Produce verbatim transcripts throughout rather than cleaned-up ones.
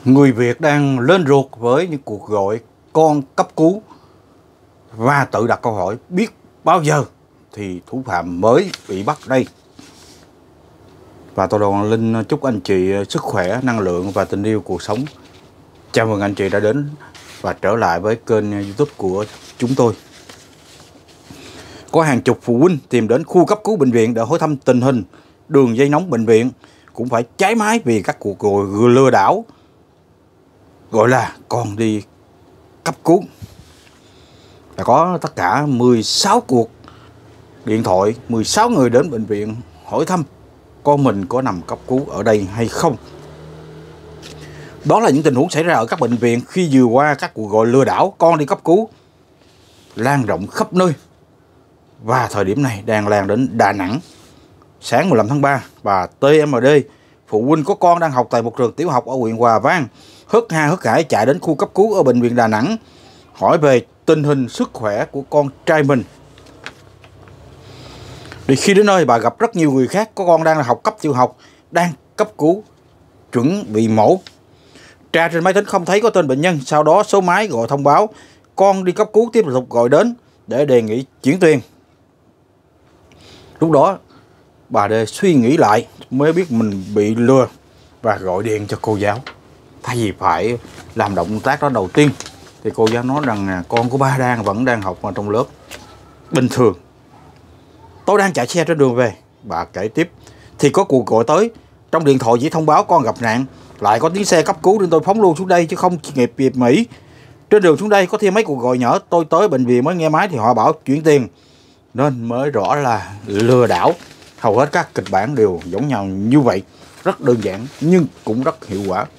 Người Việt đang lên ruột với những cuộc gọi con cấp cứu và tự đặt câu hỏi biết bao giờ thì thủ phạm mới bị bắt đây. Và tôi Đoàn Linh chúc anh chị sức khỏe, năng lượng và tình yêu cuộc sống. Chào mừng anh chị đã đến và trở lại với kênh YouTube của chúng tôi. Có hàng chục phụ huynh tìm đến khu cấp cứu bệnh viện để hỏi thăm tình hình. Đường dây nóng bệnh viện cũng phải cháy máy vì các cuộc gọi lừa đảo, gọi là con đi cấp cứu. Đã có tất cả mười sáu cuộc điện thoại, mười sáu người đến bệnh viện hỏi thăm con mình có nằm cấp cứu ở đây hay không. Đó là những tình huống xảy ra ở các bệnh viện khi vừa qua các cuộc gọi lừa đảo con đi cấp cứu lan rộng khắp nơi. Và thời điểm này đang lan đến Đà Nẵng. Sáng mười lăm tháng ba, bà tê em đê, phụ huynh có con đang học tại một trường tiểu học ở huyện Hòa Vang, hớt ha hớt hải chạy đến khu cấp cứu ở bệnh viện Đà Nẵng hỏi về tình hình sức khỏe của con trai mình. Thì khi đến nơi, bà gặp rất nhiều người khác có con đang học cấp tiểu học, đang cấp cứu, chuẩn bị mổ. Tra trên máy tính không thấy có tên bệnh nhân, sau đó số máy gọi thông báo con đi cấp cứu tiếp tục gọi đến để đề nghị chuyển tiền. Lúc đó bà Đê suy nghĩ lại mới biết mình bị lừa và gọi điện cho cô giáo. Thay vì phải làm động tác đó đầu tiên thì cô giáo nói rằng con của ba đang vẫn đang học ở trong lớp bình thường. Tôi đang chạy xe trên đường về, bà kể tiếp, thì có cuộc gọi tới. Trong điện thoại chỉ thông báo con gặp nạn, lại có tiếng xe cấp cứu nên tôi phóng luôn xuống đây chứ không kịp kịp Mỹ. Trên đường xuống đây có thêm mấy cuộc gọi nhỏ, tôi tới bệnh viện mới nghe máy thì họ bảo chuyển tiền, nên mới rõ là lừa đảo. Hầu hết các kịch bản đều giống nhau như vậy, rất đơn giản nhưng cũng rất hiệu quả.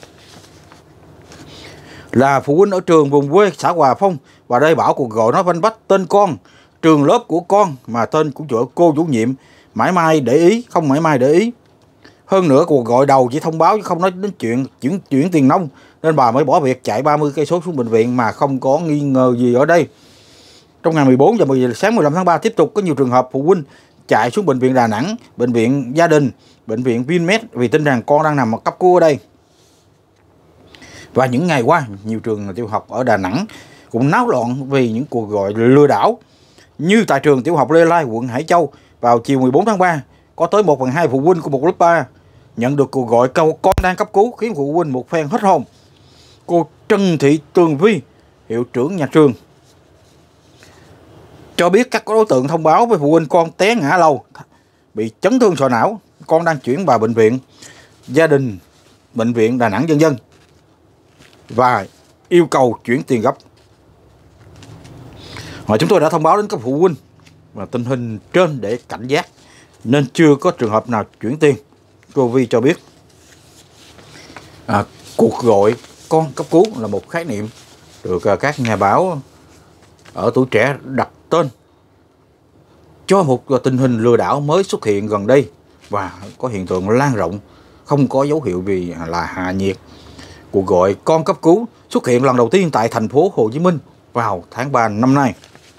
Là phụ huynh ở trường vùng quê xã Hòa Phong, và đây bảo cuộc gọi nói vanh vách tên con, trường lớp của con mà tên của chỗ cô chủ nhiệm mãi mai để ý, không mãi mai để ý. Hơn nữa cuộc gọi đầu chỉ thông báo chứ không nói đến chuyện chuyển chuyển tiền nông, nên bà mới bỏ việc chạy ba mươi cây số xuống bệnh viện mà không có nghi ngờ gì ở đây. Trong ngày mười bốn giờ mười giờ sáng mười lăm tháng ba tiếp tục có nhiều trường hợp phụ huynh chạy xuống bệnh viện Đà Nẵng, bệnh viện Gia Đình, bệnh viện Vinmed vì tin rằng con đang nằm cấp cứu ở đây. Và những ngày qua, nhiều trường tiểu học ở Đà Nẵng cũng náo loạn vì những cuộc gọi lừa đảo. Như tại trường tiểu học Lê Lai, quận Hải Châu, vào chiều mười bốn tháng ba, có tới một phần hai phụ huynh của một lớp ba nhận được cuộc gọi cầu con đang cấp cứu, khiến phụ huynh một phen hết hồn. Cô Trần Thị Tường Vi, hiệu trưởng nhà trường, cho biết các đối tượng thông báo với phụ huynh con té ngã lầu, bị chấn thương sọ não, con đang chuyển vào bệnh viện Gia Đình, bệnh viện Đà Nẵng Vân vân và yêu cầu chuyển tiền gấp. Và chúng tôi đã thông báo đến các phụ huynh và tình hình trên để cảnh giác, nên chưa có trường hợp nào chuyển tiền. Cô Vi cho biết à, cuộc gọi con cấp cứu là một khái niệm được các nhà báo ở Tuổi Trẻ đặt tên cho một tình hình lừa đảo mới xuất hiện gần đây và có hiện tượng lan rộng, không có dấu hiệu vì là hạ nhiệt. Cuộc gọi con cấp cứu xuất hiện lần đầu tiên tại thành phố Hồ Chí Minh vào tháng ba năm nay.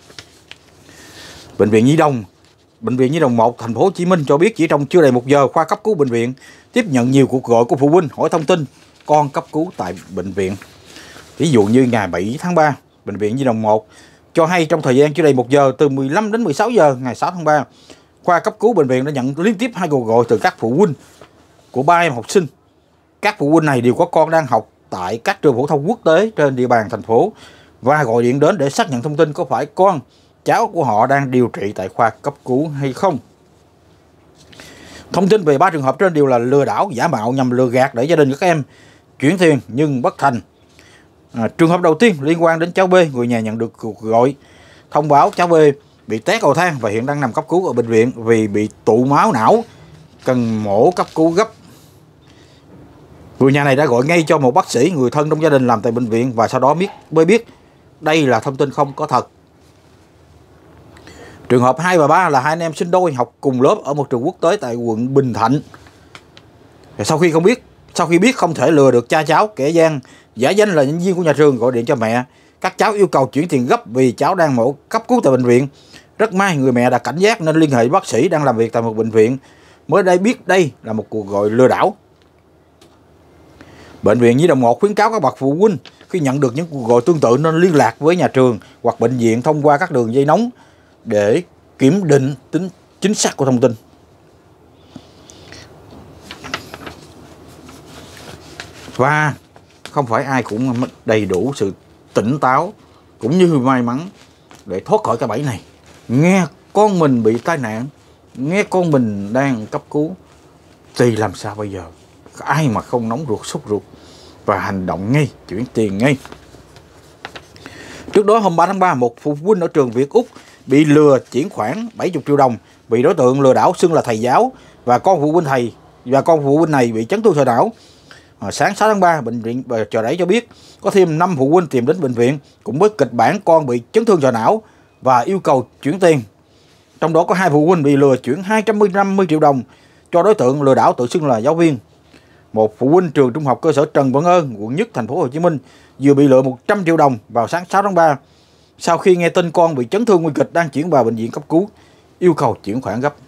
Bệnh viện Nhi Đồng, Bệnh viện Nhi Đồng một, thành phố Hồ Chí Minh cho biết chỉ trong chưa đầy một giờ, khoa cấp cứu bệnh viện tiếp nhận nhiều cuộc gọi của phụ huynh hỏi thông tin con cấp cứu tại bệnh viện. Ví dụ như ngày bảy tháng ba, Bệnh viện Nhi Đồng một cho hay trong thời gian chưa đầy một giờ, từ mười lăm đến mười sáu giờ ngày sáu tháng ba, khoa cấp cứu bệnh viện đã nhận liên tiếp hai cuộc gọi từ các phụ huynh của ba em học sinh. Các phụ huynh này đều có con đang học tại các trường phổ thông quốc tế trên địa bàn thành phố và gọi điện đến để xác nhận thông tin có phải con, cháu của họ đang điều trị tại khoa cấp cứu hay không. Thông tin về ba trường hợp trên đều là lừa đảo giả mạo nhằm lừa gạt để gia đình các em chuyển tiền nhưng bất thành. À, trường hợp đầu tiên liên quan đến cháu B, người nhà nhận được cuộc gọi thông báo cháu B bị té cầu thang và hiện đang nằm cấp cứu ở bệnh viện vì bị tụ máu não, cần mổ cấp cứu gấp. Người nhà này đã gọi ngay cho một bác sĩ người thân trong gia đình làm tại bệnh viện và sau đó biết mới biết đây là thông tin không có thật. Trường hợp hai và ba là hai anh em sinh đôi học cùng lớp ở một trường quốc tế tại quận Bình Thạnh. Sau khi không biết, sau khi biết không thể lừa được cha cháu, kẻ gian giả danh là nhân viên của nhà trường gọi điện cho mẹ. Các cháu yêu cầu chuyển tiền gấp vì cháu đang mổ cấp cứu tại bệnh viện. Rất may người mẹ đã cảnh giác nên liên hệ bác sĩ đang làm việc tại một bệnh viện, mới đây biết đây là một cuộc gọi lừa đảo. Bệnh viện Nhi đồng một khuyến cáo các bậc phụ huynh khi nhận được những cuộc gọi tương tự nên liên lạc với nhà trường hoặc bệnh viện thông qua các đường dây nóng để kiểm định tính chính xác của thông tin. Và không phải ai cũng đầy đủ sự tỉnh táo cũng như may mắn để thoát khỏi cái bẫy này. Nghe con mình bị tai nạn, nghe con mình đang cấp cứu thì làm sao bây giờ? Ai mà không nóng ruột, sốt ruột và hành động ngay, chuyển tiền ngay. Trước đó hôm ba tháng ba, một phụ huynh ở trường Việt Úc bị lừa chuyển khoản bảy mươi triệu đồng vì đối tượng lừa đảo xưng là thầy giáo và con phụ huynh thầy và con phụ huynh này bị chấn thương sọ não. À, sáng sáu tháng ba, bệnh viện Chợ Rẫy cho biết có thêm năm phụ huynh tìm đến bệnh viện cũng với kịch bản con bị chấn thương sọ não và yêu cầu chuyển tiền. Trong đó có hai phụ huynh bị lừa chuyển hai trăm năm mươi triệu đồng cho đối tượng lừa đảo tự xưng là giáo viên. Một phụ huynh trường trung học cơ sở Trần Văn Ơn, quận Nhất, thành phố Hồ Chí Minh vừa bị lừa một trăm triệu đồng vào sáng sáu tháng ba sau khi nghe tin con bị chấn thương nguy kịch đang chuyển vào bệnh viện cấp cứu, yêu cầu chuyển khoản gấp.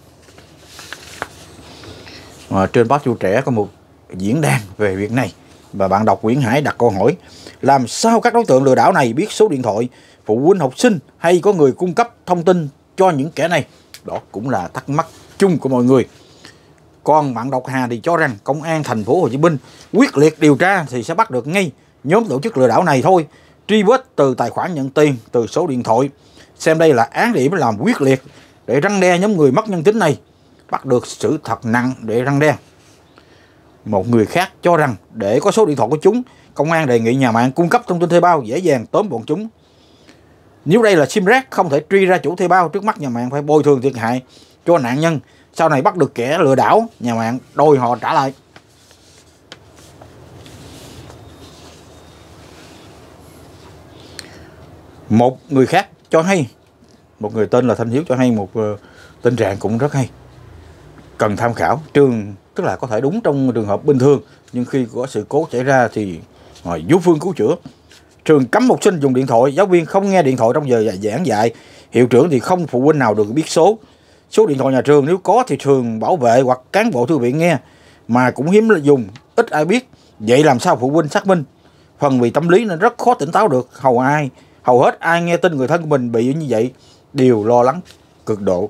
À, trên báo Tuổi Trẻ có một diễn đàn về việc này và bạn đọc Nguyễn Hải đặt câu hỏi: làm sao các đối tượng lừa đảo này biết số điện thoại phụ huynh học sinh hay có người cung cấp thông tin cho những kẻ này? Đó cũng là thắc mắc chung của mọi người. Còn bạn đọc Hà thì cho rằng công an thành phố Hồ Chí Minh quyết liệt điều tra thì sẽ bắt được ngay nhóm tổ chức lừa đảo này thôi, truy vết từ tài khoản nhận tiền, từ số điện thoại, xem đây là án điểm làm quyết liệt để răn đe nhóm người mất nhân tính này, bắt được xử thật nặng để răn đe. Một người khác cho rằng để có số điện thoại của chúng, công an đề nghị nhà mạng cung cấp thông tin thuê bao dễ dàng tóm bọn chúng. Nếu đây là sim rác không thể truy ra chủ thuê bao, trước mắt nhà mạng phải bồi thường thiệt hại cho nạn nhân. Sau này bắt được kẻ lừa đảo, nhà mạng đòi họ trả lại. Một người khác cho hay, một người tên là Thanh Hiếu cho hay một uh, tình trạng cũng rất hay, cần tham khảo. Trường tức là có thể đúng trong trường hợp bình thường, nhưng khi có sự cố xảy ra thì hỏi giúp phương cứu chữa. Trường cấm học sinh dùng điện thoại, giáo viên không nghe điện thoại trong giờ giảng dạy, hiệu trưởng thì không phụ huynh nào được biết số. Số điện thoại nhà trường nếu có thì trường bảo vệ hoặc cán bộ thư viện nghe, mà cũng hiếm dùng, ít ai biết. Vậy làm sao phụ huynh xác minh? Phần vì tâm lý nên rất khó tỉnh táo được. Hầu ai, hầu hết ai nghe tin người thân của mình bị như vậy đều lo lắng cực độ.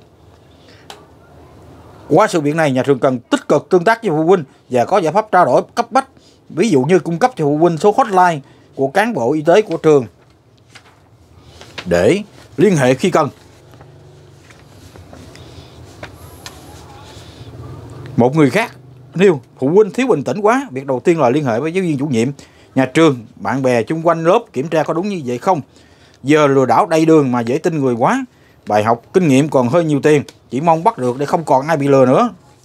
Qua sự việc này, nhà trường cần tích cực tương tác với phụ huynh và có giải pháp trao đổi cấp bách, ví dụ như cung cấp cho phụ huynh số hotline của cán bộ y tế của trường để liên hệ khi cần. Một người khác nêu phụ huynh thiếu bình tĩnh quá, việc đầu tiên là liên hệ với giáo viên chủ nhiệm, nhà trường, bạn bè chung quanh lớp kiểm tra có đúng như vậy không. Giờ lừa đảo đầy đường mà dễ tin người quá. Bài học kinh nghiệm còn hơi nhiều tiền, chỉ mong bắt được để không còn ai bị lừa nữa.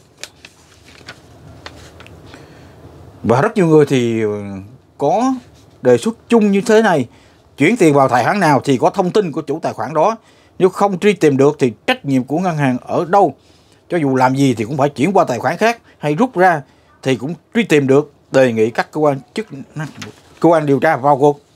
Và rất nhiều người thì có đề xuất chung như thế này: chuyển tiền vào tài khoản nào thì có thông tin của chủ tài khoản đó, nếu không truy tìm được thì trách nhiệm của ngân hàng ở đâu? Cho dù làm gì thì cũng phải chuyển qua tài khoản khác hay rút ra thì cũng truy tìm được. Đề nghị các cơ quan chức năng, cơ quan điều tra vào cuộc.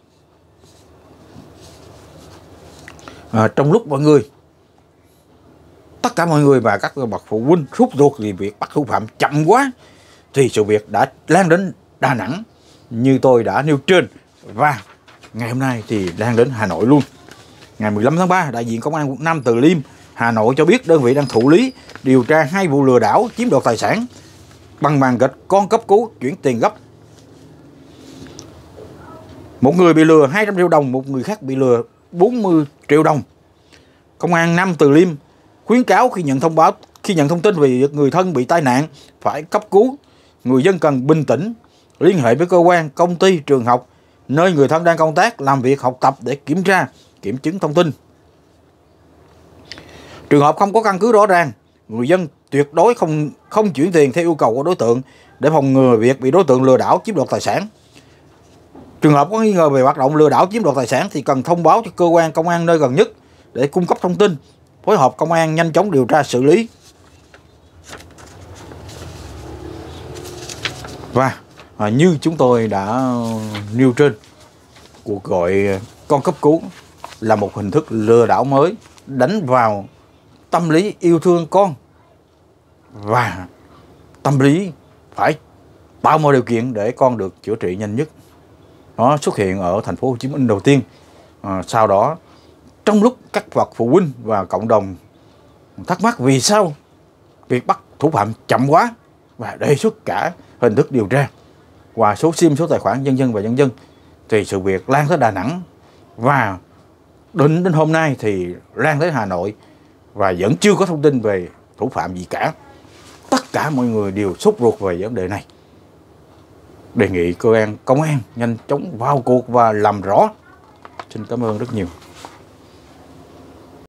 À, trong lúc mọi người, tất cả mọi người và các bậc phụ huynh rút ruột vì việc bắt thủ phạm chậm quá thì sự việc đã lan đến Đà Nẵng như tôi đã nêu trên, và ngày hôm nay thì lan đến Hà Nội luôn. Ngày mười lăm tháng ba, đại diện công an quận Nam Từ Liêm, Hà Nội cho biết đơn vị đang thụ lý điều tra hai vụ lừa đảo chiếm đoạt tài sản bằng màn kịch con cấp cứu chuyển tiền gấp. Một người bị lừa hai trăm triệu đồng, một người khác bị lừa bốn mươi triệu đồng. Công an Nam Từ Liêm khuyến cáo khi nhận thông báo, khi nhận thông tin về việc người thân bị tai nạn phải cấp cứu, người dân cần bình tĩnh, liên hệ với cơ quan, công ty, trường học, nơi người thân đang công tác, làm việc, học tập để kiểm tra, kiểm chứng thông tin. Trường hợp không có căn cứ rõ ràng, người dân tuyệt đối không không chuyển tiền theo yêu cầu của đối tượng để phòng ngừa việc bị đối tượng lừa đảo chiếm đoạt tài sản. Trường hợp có nghi ngờ về hoạt động lừa đảo chiếm đoạt tài sản thì cần thông báo cho cơ quan công an nơi gần nhất để cung cấp thông tin, phối hợp công an nhanh chóng điều tra xử lý. Và à, như chúng tôi đã nêu trên, cuộc gọi con cấp cứu là một hình thức lừa đảo mới đánh vào tâm lý yêu thương con và tâm lý phải tạo mọi điều kiện để con được chữa trị nhanh nhất. Nó xuất hiện ở thành phố Hồ Chí Minh đầu tiên. À, sau đó trong lúc các bậc phụ huynh và cộng đồng thắc mắc vì sao việc bắt thủ phạm chậm quá và đề xuất cả hình thức điều tra qua số sim, số tài khoản vân vân và vân vân, thì sự việc lan tới Đà Nẵng và đến đến hôm nay thì lan tới Hà Nội và vẫn chưa có thông tin về thủ phạm gì cả. Tất cả mọi người đều sốt ruột về vấn đề này. Đề nghị cơ quan công an nhanh chóng vào cuộc và làm rõ. Xin cảm ơn rất nhiều.